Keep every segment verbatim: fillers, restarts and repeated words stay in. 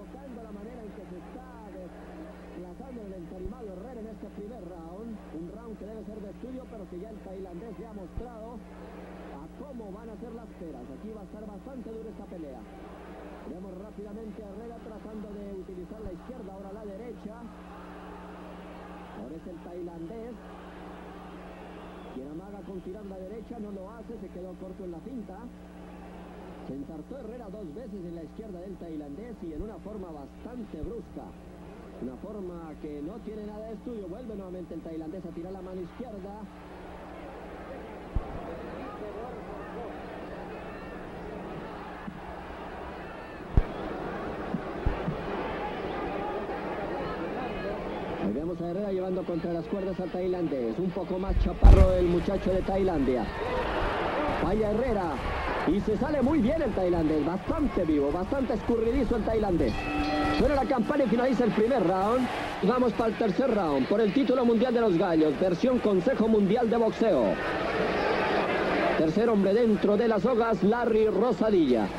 notando la manera en que se está desplazando el entarimado Herrera en este primer round. Un round que debe ser de estudio, pero que ya el tailandés ya ha mostrado a cómo van a ser las peras. Aquí va a estar bastante dura esta pelea. Vemos rápidamente a Herrera tratando de utilizar la izquierda, ahora la derecha. Ahora es el tailandés quien amaga con tirar la derecha, no lo hace, se quedó corto en la finta. Se ensartó Herrera dos veces en la izquierda del tailandés y en una forma bastante brusca. Una forma que no tiene nada de estudio. Vuelve nuevamente el tailandés a tirar la mano izquierda. Ahí vemos a Herrera llevando contra las cuerdas al tailandés. Un poco más chaparro el muchacho de Tailandia. Falla Herrera. Y se sale muy bien el tailandés. Bastante vivo, bastante escurridizo el tailandés. Suena la campana y finaliza el primer round. Y vamos para el tercer round. Por el título mundial de los gallos. Versión Consejo Mundial de Boxeo. Tercer hombre dentro de las sogas, Larry Rosadilla.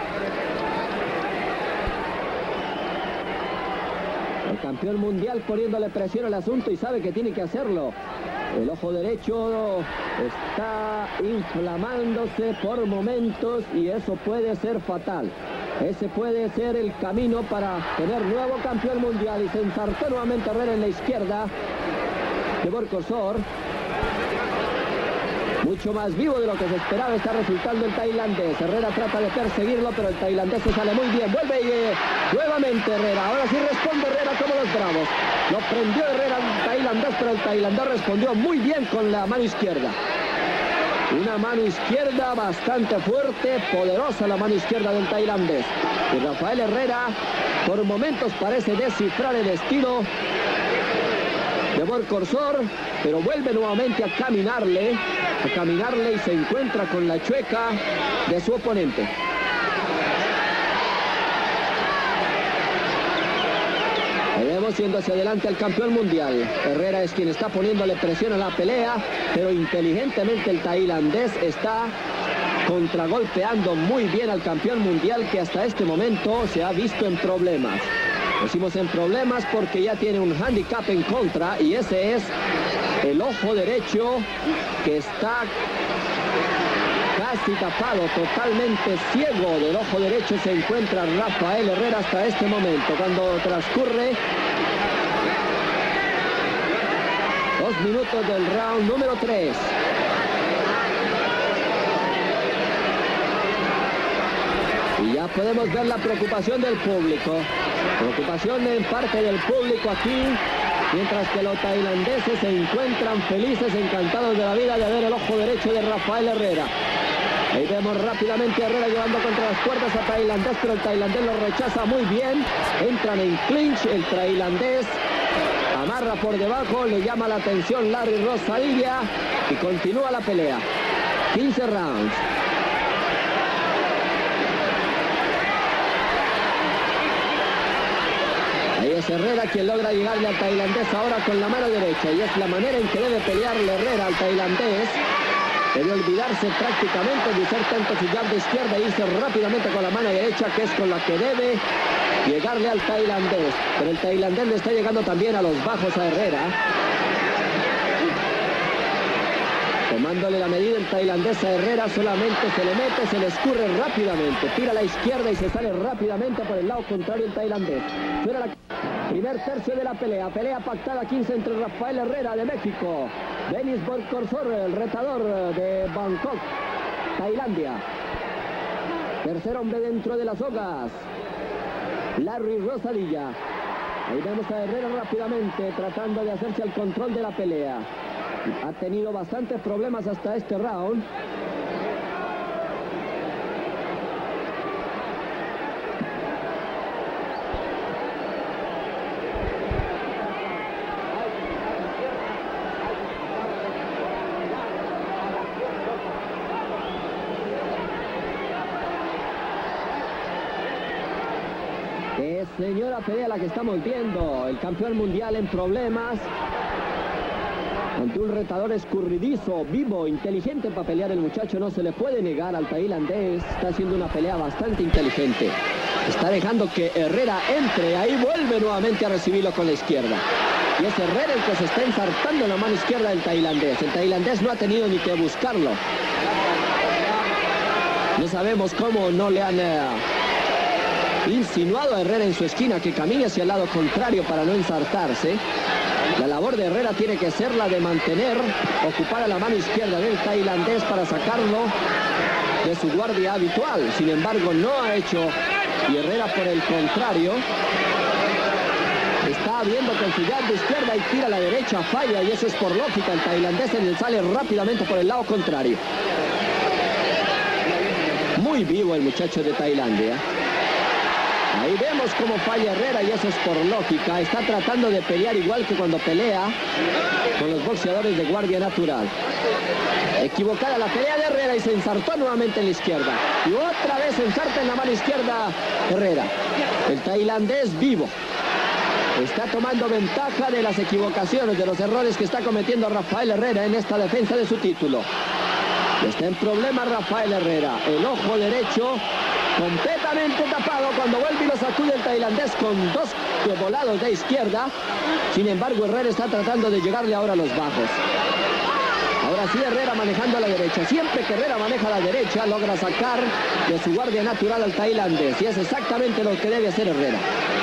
El campeón mundial poniéndole presión al asunto y sabe que tiene que hacerlo. El ojo derecho está inflamándose por momentos y eso puede ser fatal. Ese puede ser el camino para tener nuevo campeón mundial. Y se ensartó nuevamente Herrera en la izquierda de Borcosor. Mucho más vivo de lo que se esperaba está resultando el tailandés. Herrera trata de perseguirlo, pero el tailandés se sale muy bien. Vuelve y eh, nuevamente Herrera. Ahora sí responde Herrera como los bravos. Lo prendió Herrera al tailandés, pero el tailandés respondió muy bien con la mano izquierda. Una mano izquierda bastante fuerte, poderosa la mano izquierda del tailandés. Y Rafael Herrera por momentos parece descifrar el estilo de Borcosor, pero vuelve nuevamente a caminarle, a caminarle y se encuentra con la chueca de su oponente. Ahí vemos yendo hacia adelante al campeón mundial. Herrera es quien está poniéndole presión a la pelea, pero inteligentemente el tailandés está contragolpeando muy bien al campeón mundial, que hasta este momento se ha visto en problemas. Decimos en problemas porque ya tiene un handicap en contra y ese es el ojo derecho que está casi tapado, totalmente ciego del ojo derecho se encuentra Rafael Herrera hasta este momento, cuando transcurre dos minutos del round número tres. Y ya podemos ver la preocupación del público. Preocupación en parte del público aquí, mientras que los tailandeses se encuentran felices, encantados de la vida de ver el ojo derecho de Rafael Herrera. Ahí vemos rápidamente a Herrera llevando contra las cuerdas a tailandés, pero el tailandés lo rechaza muy bien. Entran en clinch, el tailandés amarra por debajo, le llama la atención Larry Rosadilla y continúa la pelea. quince rounds. Ahí es Herrera quien logra llegarle al tailandés ahora con la mano derecha, y es la manera en que debe pelearle Herrera al tailandés. Debe olvidarse prácticamente de usar tanto su jab de izquierda e irse rápidamente con la mano derecha, que es con la que debe llegarle al tailandés. Pero el tailandés le está llegando también a los bajos a Herrera. Tomándole la medida el tailandés a Herrera, solamente se le mete, se le escurre rápidamente. Tira a la izquierda y se sale rápidamente por el lado contrario el tailandés. Suena la primer tercio de la pelea. Pelea pactada quince entre Rafael Herrera de México. Denis Borcosor, el retador de Bangkok, Tailandia. Tercer hombre dentro de las sogas, Larry Rosadilla. Ahí vemos a Herrera rápidamente tratando de hacerse el control de la pelea. Ha tenido bastantes problemas hasta este round. Qué señora pelea la que estamos viendo. El campeón mundial en problemas ante un retador escurridizo, vivo, inteligente para pelear. El muchacho no se le puede negar al tailandés. Está haciendo una pelea bastante inteligente. Está dejando que Herrera entre. Ahí vuelve nuevamente a recibirlo con la izquierda. Y es Herrera el que se está ensartando en la mano izquierda del tailandés. El tailandés no ha tenido ni que buscarlo. No sabemos cómo no le han eh, insinuado a Herrera en su esquina que camine hacia el lado contrario para no ensartarse. La labor de Herrera tiene que ser la de mantener ocupada la mano izquierda del tailandés para sacarlo de su guardia habitual. Sin embargo, no ha hecho, y Herrera por el contrario está viendo con su jab de izquierda y tira a la derecha, falla, y eso es por lógica. El tailandés se le sale rápidamente por el lado contrario. Muy vivo el muchacho de Tailandia. Ahí vemos cómo falla Herrera y eso es por lógica. Está tratando de pelear igual que cuando pelea con los boxeadores de guardia natural. Equivocada la pelea de Herrera y se ensartó nuevamente en la izquierda. Y otra vez se ensarta en la mano izquierda Herrera. El tailandés vivo. Está tomando ventaja de las equivocaciones, de los errores que está cometiendo Rafael Herrera en esta defensa de su título. Está en problema Rafael Herrera. El ojo derecho completamente tapado cuando vuelve y lo sacude el tailandés con dos volados de izquierda. Sin embargo, Herrera está tratando de llegarle ahora a los bajos. Ahora sí, Herrera manejando a la derecha. Siempre que Herrera maneja a la derecha, logra sacar de su guardia natural al tailandés. Y es exactamente lo que debe hacer Herrera.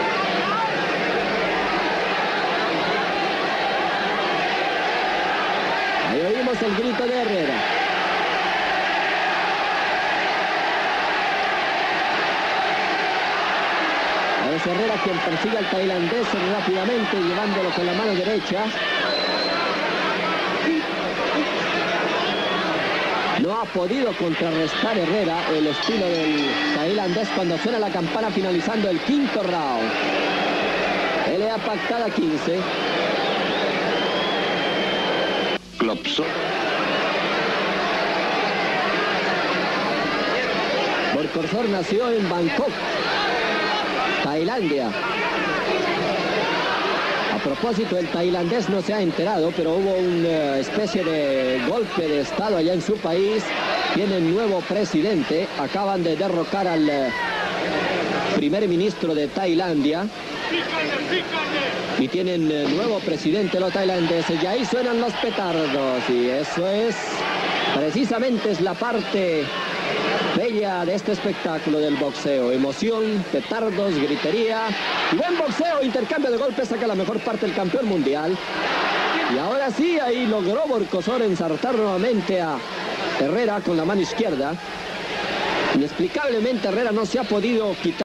Ahí oímos el grito de Herrera. Es Herrera quien persigue al tailandés rápidamente, llevándolo con la mano derecha. No ha podido contrarrestar Herrera el estilo del tailandés cuando suena la campana finalizando el quinto round. Pelea pactada quince. Klopso. Borkorsor nació en Bangkok, Tailandia. A propósito, el tailandés no se ha enterado, pero hubo una especie de golpe de estado allá en su país. Tienen nuevo presidente. Acaban de derrocar al eh, primer ministro de Tailandia. Y tienen eh, nuevo presidente los tailandeses. Y ahí suenan los petardos. Y eso es, precisamente es la parte bella de este espectáculo del boxeo. Emoción, petardos, gritería y buen boxeo, intercambio de golpes. Saca la mejor parte del campeón mundial. Y ahora sí, ahí logró Borkorsor ensartar nuevamente a Herrera con la mano izquierda. Inexplicablemente Herrera no se ha podido quitar